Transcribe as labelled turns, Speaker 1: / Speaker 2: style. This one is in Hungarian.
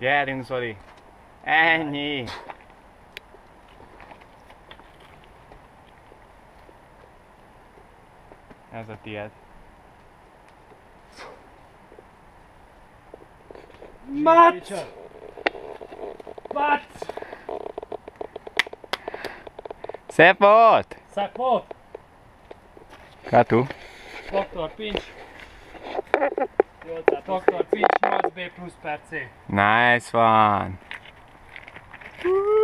Speaker 1: Gyerünk, Zoli! Ennyi! Ez a tiéd.
Speaker 2: Mat! Mat!
Speaker 1: Szép volt!
Speaker 2: Szép volt!
Speaker 1: Katu.
Speaker 2: Dr. Pinch. Dr. Pinch 8B plusz per C.
Speaker 1: Nice one!